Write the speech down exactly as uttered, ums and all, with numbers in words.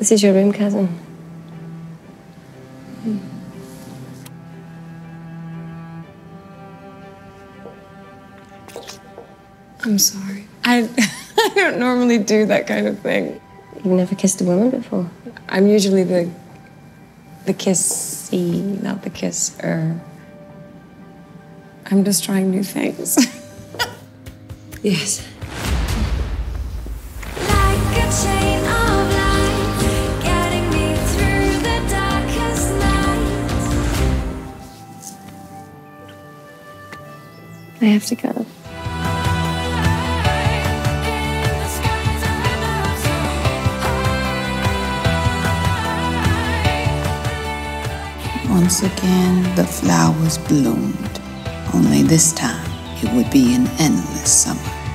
This is your room, cousin. Hmm. I'm sorry. I, I don't normally do that kind of thing. You've never kissed a woman before? I'm usually the, the kissy, not the kisser. I'm just trying new things. Yes. Like a chain of light, getting me through the darkest night. I have to go. Once again, the flowers bloomed. Only this time, it would be an endless summer.